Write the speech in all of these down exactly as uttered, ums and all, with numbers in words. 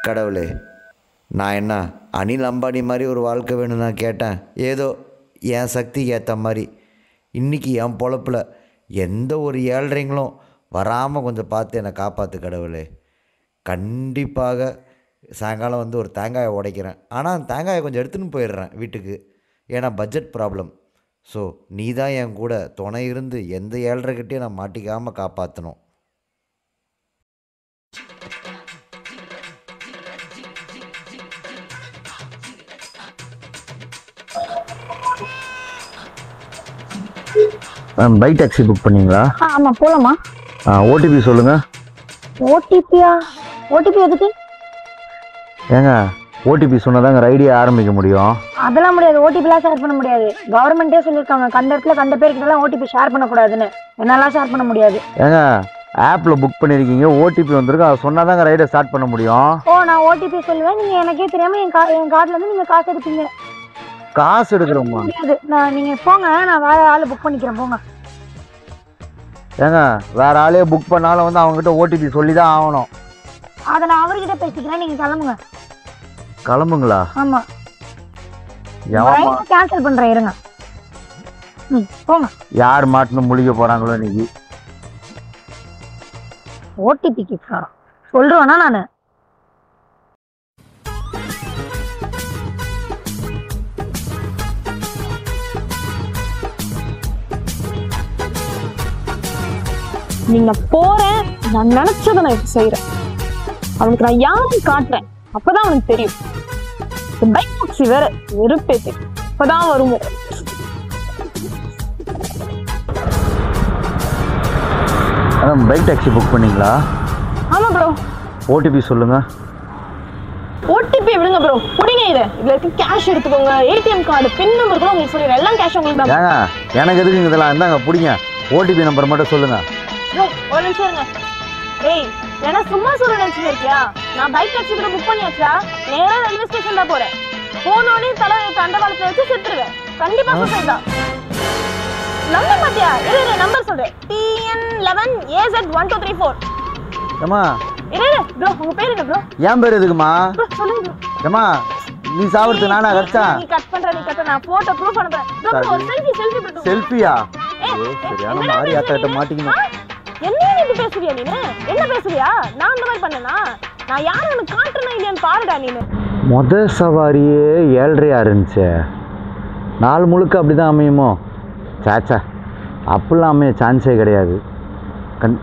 கடவுளே, நான் என்ன அனில் அம்பானி மாதிரி ஒரு வாழ்க்கை வேணும்னு நான் கேட்டேன். ஏதோ என் சக்திக்கு ஏற்ற மாதிரி இன்றைக்கி என் பொழப்பில் எந்த ஒரு ஏழ்றைங்களும் வராமல் கொஞ்சம் பார்த்து என்னை காப்பாற்று கடவுளே. கண்டிப்பாக சாயங்காலம் வந்து ஒரு தேங்காயை உடைக்கிறேன். ஆனால் அந்த தேங்காயை கொஞ்சம் எடுத்துன்னு போயிடுறேன் வீட்டுக்கு. ஏன்னா பட்ஜெட் ப்ராப்ளம். ஸோ நீ தான் என் கூட துணை இருந்து எந்த ஏழ்றைக்கிட்டேயும் நான் மாட்டிக்காமல் காப்பாற்றணும். பைக் டாக்ஸி புக் பண்ணீங்களா? ஆமா போலாமா? ஓடிபி சொல்லுங்க. ஓடிபியா? ஓடிபி எதுக்கு? ஏங்க ஓடிபி சொன்னதாங்க ரைடியை ஆரம்பிக்க முடியும். அதெல்லாம் முடியாது. ஓடிபிலாம் ஷேர் பண்ண முடியாது. கவர்மெண்ட்டே சொல்லியிருக்காங்க கண்ட இடத்துல கண்ட பேருக்கிட்டலாம் ஓடிபி ஷேர் பண்ணக்கூடாதுன்னு. என்னாலாம் ஷேர் பண்ண முடியாது. ஏங்க ஆப்பில் புக் பண்ணியிருக்கீங்க, ஓடிபி வந்திருக்கு, அதை சொன்னாதாங்க ரைடை ஸ்டார்ட் பண்ண முடியும். ஓ நான் ஓடிபி சொல்லுவேன், நீங்கள் எனக்கே தெரியாமல் என் கா என் கார்டிலேருந்து நீங்கள் காசு எடுப்பீங்க. காசு எடுக்கிறோமா? முடியாது. நான் நீங்கள் போங்க, நான் வேற ஆள் புக் பண்ணிக்கிறேன் போங்க. ஏங்க வேற ஆளே புக் பண்ணாலும் வந்து அவங்ககிட்ட ஓடிபி சொல்லி தான் ஆகணும். அதை நான் அவர்கிட்ட பேசிக்கிறேன், நீங்கள் கிளம்புங்க. கிளம்புங்களா? ஆமாம், யாமா கேன்சல் பண்ணுறேன், இருங்க. ம் போங்க. யார் மாட்டினு முழிக்க போகிறாங்களோ இன்னைக்கு. ஓடிபி கேட்குறா சொல்கிறேன்னா நான். நீங்க போறேன், நான் நினைச்சதை நான் இப்ப செய்யறேன். அவனுக்கு நான் யாரும் காட்டுறேன், அப்பதான் அவனுக்கு தெரியும். பைக் டாக்ஸி வேற வெறுப்பேத்தி இப்பதான் வரும். பைக் டாக்ஸி புக் பண்ணீங்களா? ஆமா ப்ரோ. ஓடிபி சொல்லுங்க. ஓடிபி விடுங்க ப்ரோ, புடிங்க. இது இதுல இருக்க கேஷ் எடுத்துக்கோங்க, ஏடிஎம் கார்டு, பின் நம்பர் கூட உங்களுக்கு சொல்லிடுறேன். எல்லாம் கேஷ் உங்களுக்கு தான். ஏங்க எனக்கு எதுக்கு இதெல்லாம்? இருந்தாங்க புடிங்க. ஓடிபி நம்பர் மட்டும் சொல்லுங்க. ஒரு நிமிஷம் இருங்க. ஏய் ஏன்னா சும்மா சொல்ல நினைச்சுட்டு இருக்கியா? நான் பைக் டாக்ஸி கூட புக் பண்ணியாச்சா? நேரா ரயில்வே ஸ்டேஷன் தான் போறேன். போனோடனே தலை தண்டவாளத்துல வச்சு செத்துருவேன். கண்டிப்பா சூசைட் தான். நம்பர் பாத்தியா? இரு இரு நம்பர் சொல்றேன். T N eleven A Z one two three four. ஏமா இரு இரு ப்ரோ, உங்க பேர் என்ன ப்ரோ? என் பேர் எதுக்குமா? ப்ரோ சொல்லுங்க ப்ரோ. ஏமா நீ சாவறதுக்கு நானா கரெக்டா? நீ கட் பண்ற, நீ கட். நான் போட்டோ ப்ரூஃப் அனுப்புறேன். ப்ரோ ஒரு செல்ஃபி செல்ஃபி ப்ரோ. செல்ஃபியா? ஏய் சரியான மாரி ஆட்டாட்ட மாட்டிக்கணும். என்ன நீ பேசுறியா? நீ என்ன பேசுறியா? நான் அந்த மாதிரி பண்ணனா? நான் யாரை உனக்கு காட்டுறேனா இல்லையான்னு பாருடா நீ. முத சவாரியே ஏழ்றையா இருந்துச்சு. நாள் முழுக்க அப்படிதான் அமையுமோ? சாச்சா, அப்படிலாம் அமைய சான்ஸே கிடையாது. கண்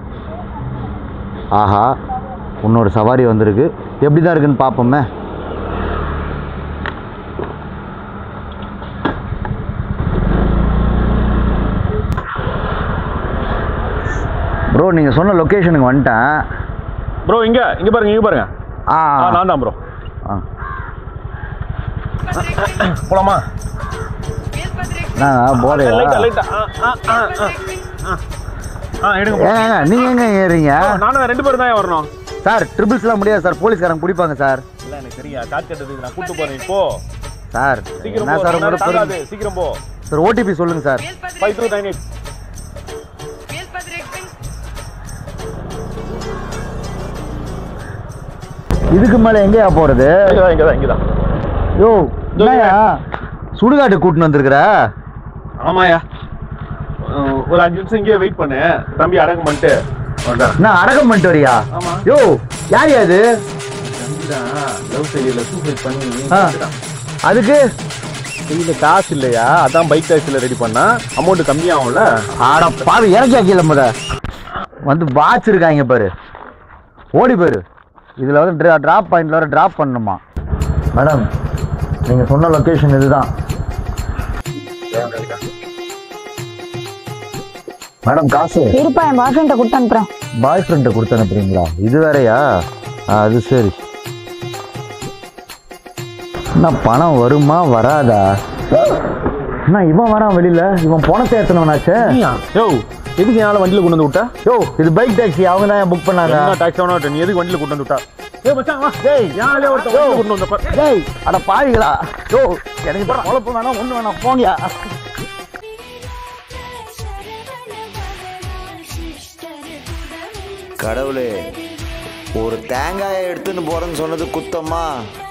ஆஹா, இன்னொரு சவாரி வந்திருக்கு. எப்படி தான் இருக்குன்னு பார்ப்போமே. ப்ரோ நீங்கள் சொன்ன லொக்கேஷனுக்கு வந்துட்டேன். ப்ரோ இங்கே இங்கே பாருங்க, இங்கே பாருங்க. ஆ நான் தான் ப்ரோ. ஆ போலாமா? நான் போதையா? லைட்டா லைட்டா. ஆ எடுங்க. ஏங்க நீங்கள் எங்கே ஏறுறீங்க? நானும் ரெண்டு பேரும் தான் வரணும் சார். ட்ரிபிள்ஸ்லாம் முடியாது சார், போலீஸ்காரங்க பிடிப்பாங்க சார். இல்லை எனக்கு தெரியும், காட் கட்டுறதுக்கு நான் கூட்டு போறேன். இப்போ சார் சீக்கிரம் என்ன சார் உங்களோட தாங்காது, சீக்கிரம் போ சார். ஓடிபி சொல்லுங்க sir. Five two nine eight. இதுக்கு மேலே எங்கேயா போகிறது? இங்கே தான் இங்கே தான். யோ என்னயா சுடுகாட்டு கூட்டின்னு வந்துருக்குற? ஆமாயா, ஒரு அஞ்சு நிமிஷம் இங்கே வெயிட் பண்ணு. தம்பி அடக்கம் பண்ணிட்டு நான் அடக்கம் பண்ணிட்டு வரியா? ஆமா. யோ யார் அது? லவ் ஃபெயிலியர்ல சூசைட் பண்ணி அதுக்கு கையில் காசு இல்லையா? அதான் பைக் டாக்ஸியில் ரெடி பண்ணா அமௌண்ட் கம்மியாகும்ல. ஆட பாரு, இறக்கியா கீழே முத வந்து வாட்ச் இருக்காங்க பாரு. ஓடி போயிரு. இதில் வந்து ட்ரா ட்ராப் பாயிண்டில் வர ட்ராப் பண்ணணுமா? மேடம் நீங்கள் சொன்ன லொக்கேஷன் இதுதான் மேடம். காசு இருப்பா, என் பாய் ஃப்ரெண்ட்டை கொடுத்து அனுப்புறேன். பாய் ஃப்ரெண்டை கொடுத்து அனுப்புறீங்களா? இது வேறையா? அது சரி. என்ன பணம் வருமா வராதா? அண்ணா இவன் வரான் வெளியில. இவன் பணத்தை ஏற்றனவனாச்சே. யோ எதுக்கு என்னால் வண்டியில் கொண்டு வந்து விட்டா? யோ இது பைக் டாக்ஸி, அவங்க தான் புக் பண்ணாங்க. டாக்ஸி வேணா, நீ எதுக்கு வண்டியில் கொண்டு வந்து விட்டா? ஏய் மச்சான் வா. டேய் யாரே ஒருத்தன் கொண்டு வந்தப்ப. டேய் அட பாவிகளா. யோ எனக்கு இப்போ குழப்பம் வேணாம், ஒன்று வேணாம், போங்கயா. கடவுளே, ஒரு தேங்காயை எடுத்துன்னு போகிறேன்னு சொன்னது குத்தமா?